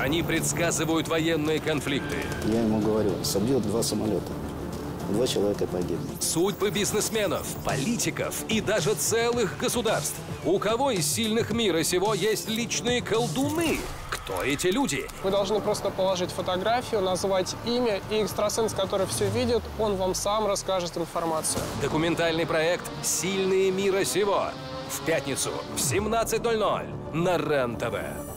Они предсказывают военные конфликты. Я ему говорю, собьет 2 самолета. 2 человека погибнут. Судьбы бизнесменов, политиков и даже целых государств. У кого из сильных мира сего есть личные колдуны? Кто эти люди? Вы должны просто положить фотографию, назвать имя, и экстрасенс, который все видит, он вам сам расскажет информацию. Документальный проект «Сильные мира сего» в пятницу в 17:00 на РЕН-ТВ.